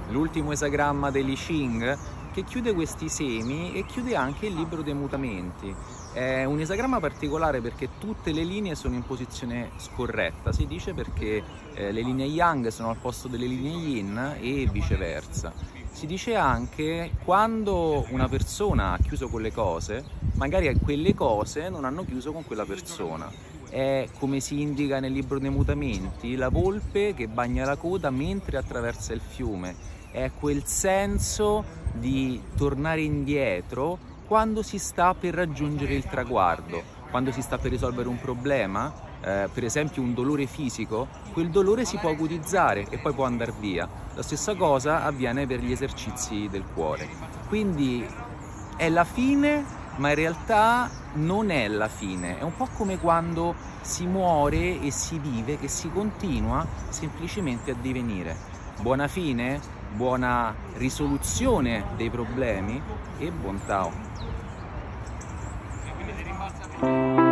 l'ultimo esagramma dell'I Ching, che chiude questi semi e chiude anche il libro dei mutamenti. È un esagramma particolare perché tutte le linee sono in posizione scorretta, si dice, perché le linee Yang sono al posto delle linee Yin e viceversa. Si dice anche quando una persona ha chiuso con le cose, magari quelle cose non hanno chiuso con quella persona. È, come si indica nel libro dei mutamenti, la volpe che bagna la coda mentre attraversa il fiume. È quel senso di tornare indietro quando si sta per raggiungere il traguardo, quando si sta per risolvere un problema, per esempio un dolore fisico, quel dolore si può acutizzare e poi può andare via. La stessa cosa avviene per gli esercizi del cuore. Quindi è la fine, ma in realtà non è la fine. È un po' come quando si muore e si vive, che si continua semplicemente a divenire. Buona fine, buona risoluzione dei problemi e buon Tao.